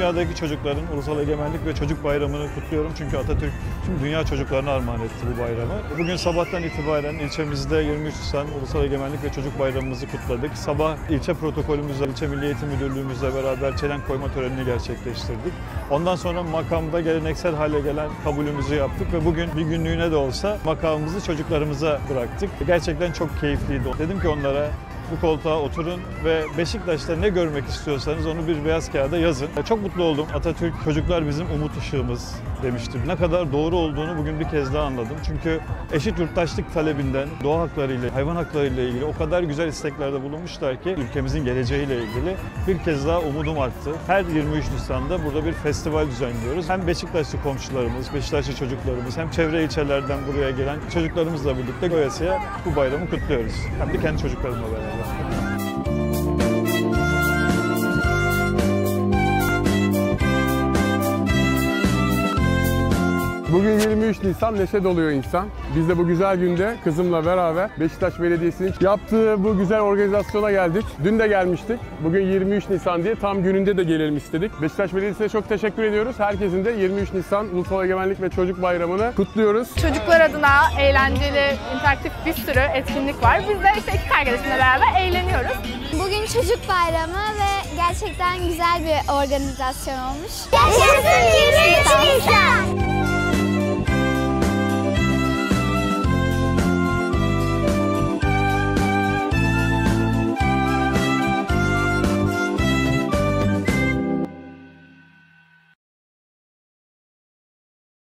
dünyadaki çocukların Ulusal Egemenlik ve Çocuk Bayramı'nı kutluyorum. Çünkü Atatürk tüm dünya çocuklarına armağan etti bu bayramı. Bugün sabahtan itibaren ilçemizde 23 Nisan Ulusal Egemenlik ve Çocuk Bayramımızı kutladık. Sabah ilçe protokolümüzle, ilçe Milli Eğitim Müdürlüğümüzle beraber çelenk koyma törenini gerçekleştirdik. Ondan sonra makamda geleneksel hale gelen kabulümüzü yaptık ve bugün bir günlüğüne de olsa makamımızı çocuklarımıza bıraktık. Gerçekten çok keyifliydi. Dedim ki onlara, bu koltuğa oturun ve Beşiktaş'ta ne görmek istiyorsanız onu bir beyaz kağıda yazın. Çok mutlu oldum. Atatürk, çocuklar bizim umut ışığımız demiştim. Ne kadar doğru olduğunu bugün bir kez daha anladım. Çünkü eşit yurttaşlık talebinden doğa haklarıyla, hayvan haklarıyla ilgili o kadar güzel isteklerde bulunmuşlar ki ülkemizin geleceğiyle ilgili bir kez daha umudum arttı. Her 23 Nisan'da burada bir festival düzenliyoruz. Hem Beşiktaşlı komşularımız, Beşiktaşlı çocuklarımız, hem çevre ilçelerden buraya gelen çocuklarımızla birlikte doyasıya bu bayramı kutluyoruz. Hem de kendi çocuklarımla beraber. Bugün 23 Nisan, neşe doluyor insan. Biz de bu güzel günde kızımla beraber Beşiktaş Belediyesi'nin yaptığı bu güzel organizasyona geldik. Dün de gelmiştik. Bugün 23 Nisan diye tam gününde de gelelim istedik. Beşiktaş Belediyesi'ne çok teşekkür ediyoruz. Herkesin de 23 Nisan Ulusal Egemenlik ve Çocuk Bayramı'nı kutluyoruz. Çocuklar adına eğlenceli, interaktif bir sürü etkinlik var. Biz de işte ekip arkadaşımla beraber eğleniyoruz. Bugün Çocuk Bayramı ve gerçekten güzel bir organizasyon olmuş. Yaşasın 23 Nisan!